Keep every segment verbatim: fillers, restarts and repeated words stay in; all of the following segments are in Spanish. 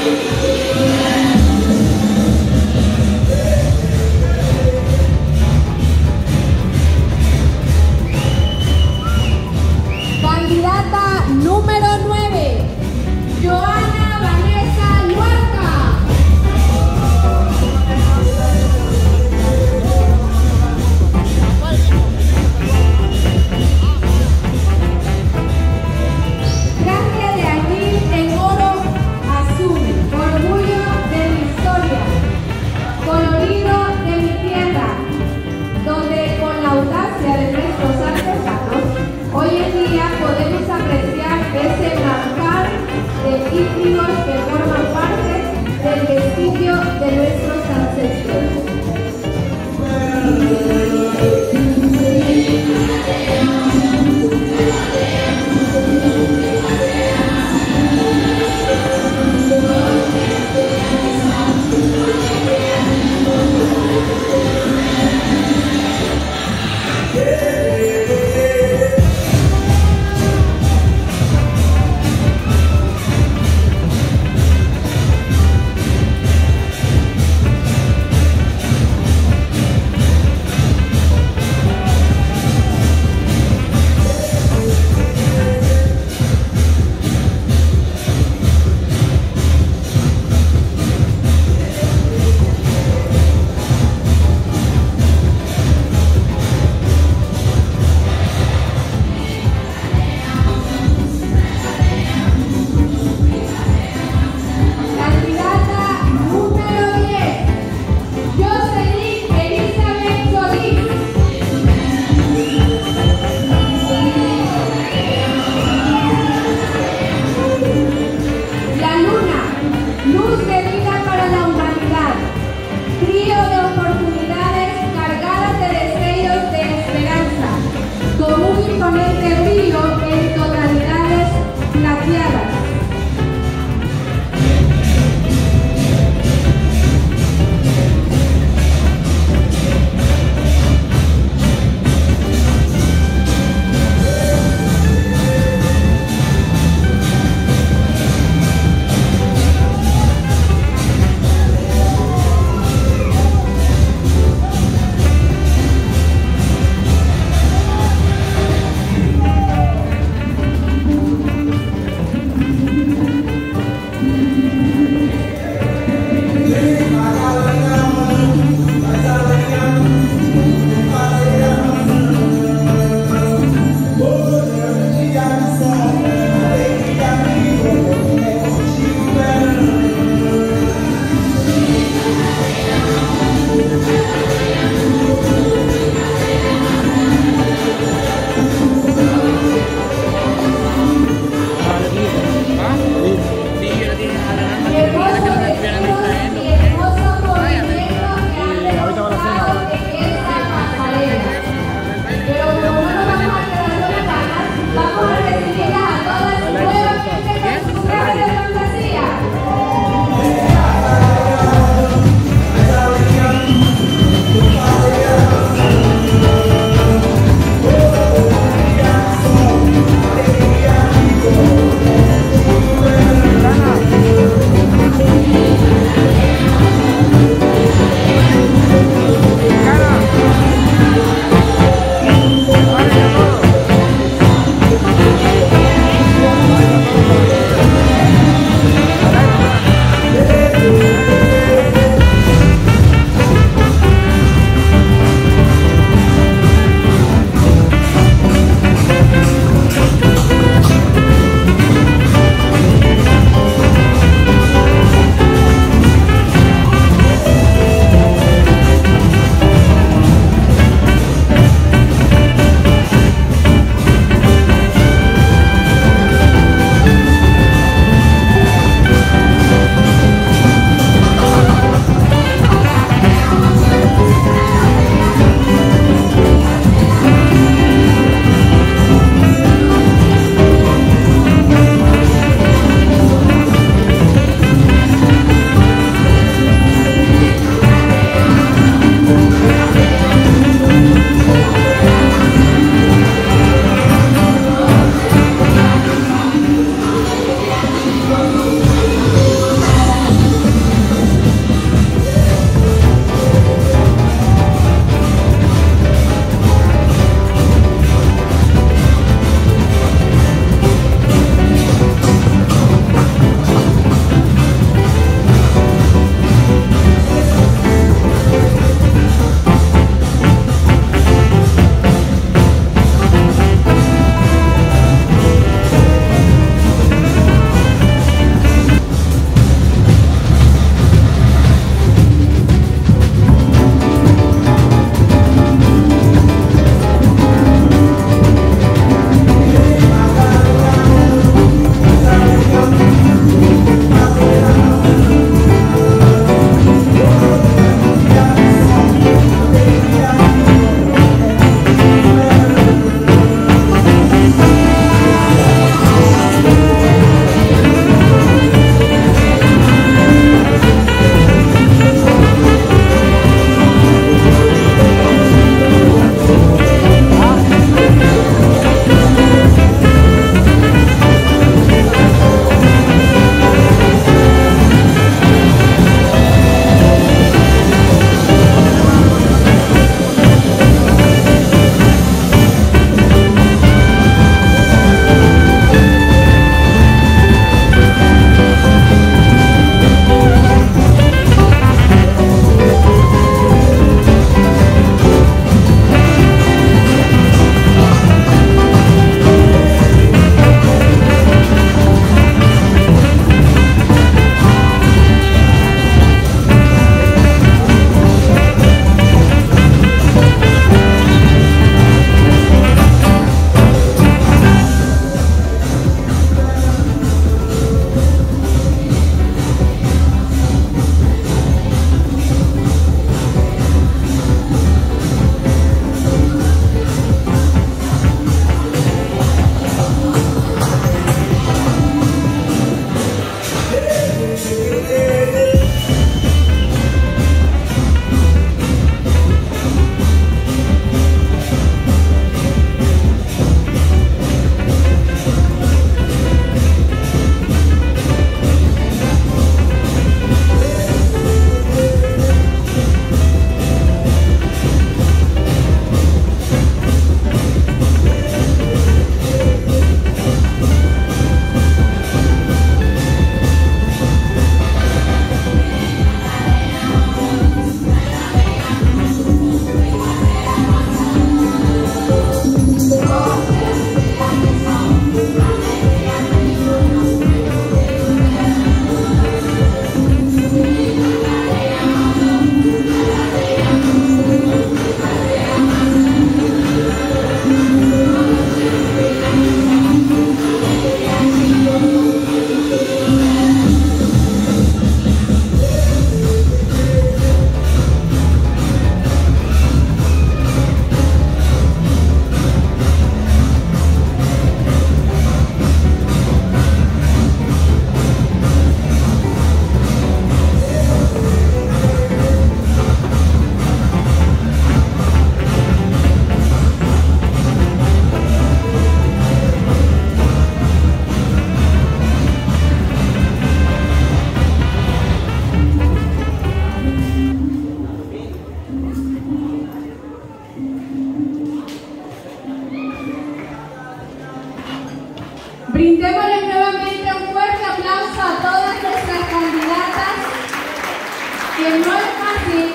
Candidata número nueve, Joana Vanessa Luarca. Traje de aquí en oro azul, orgullo de mi historia, colorido de mi tierra, donde con la audacia de nuestros artesanos, hoy en día podemos apreciar ese manjar de híbridos que forman parte del vestigio de nuestros ancestros.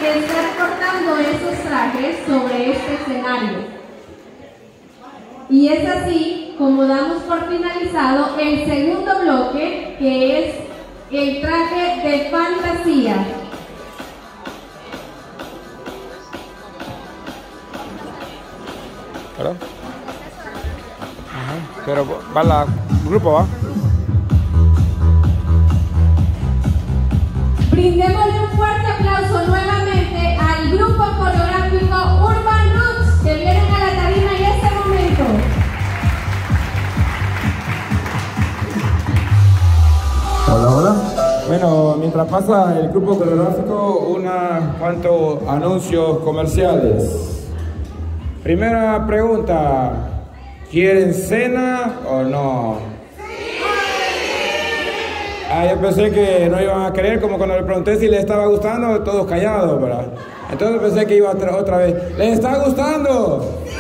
estar portando esos trajes sobre este escenario. Y es así como damos por finalizado el segundo bloque, que es el traje de fantasía. ¿Verdad? Ajá. Pero va la grupo, ¿va? Brindémosle un fuerte aplauso nuevamente al grupo coreográfico Urban Roots, que vienen a la tarima en este momento. Hola, hola. Bueno, mientras pasa el grupo coreográfico, unos cuantos anuncios comerciales. Primera pregunta, ¿quieren cena o no? Ah, yo pensé que no iban a querer, como cuando le pregunté si les estaba gustando, todos callados, ¿verdad? Entonces pensé que iba otra, otra vez. ¿Les está gustando? ¡Sí!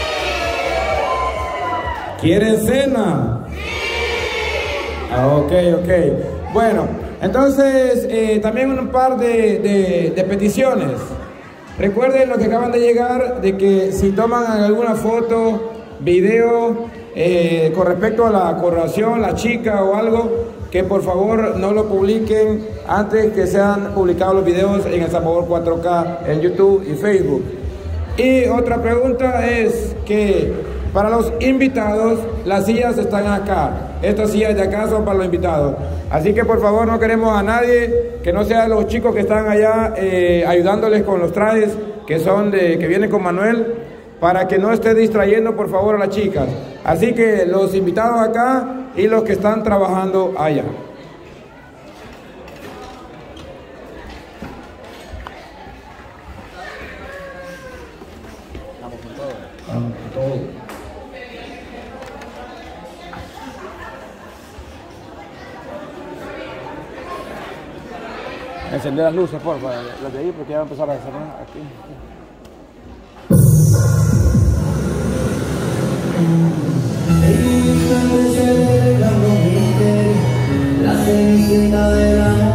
¿Quieren cena? ¡Sí! Ah, ok, ok. Bueno, entonces eh, también un par de, de, de peticiones. Recuerden lo que acaban de llegar, de que si toman alguna foto, video, eh, con respecto a la coronación, la chica o algo, que por favor no lo publiquen antes que sean publicados los videos en El Salvador cuatro K en YouTube y Facebook. Y otra pregunta es que para los invitados, las sillas están acá. Estas sillas de acá son para los invitados. Así que por favor no queremos a nadie que no sea los chicos que están allá eh, ayudándoles con los trajes que son de, que vienen con Manuel, para que no esté distrayendo por favor a las chicas. Así que los invitados acá y los que están trabajando allá. Vamos con todo. Vamos con todo. Encender las luces, por favor, las de ahí, porque ya va a empezar a cerrar aquí. La cenicienta de la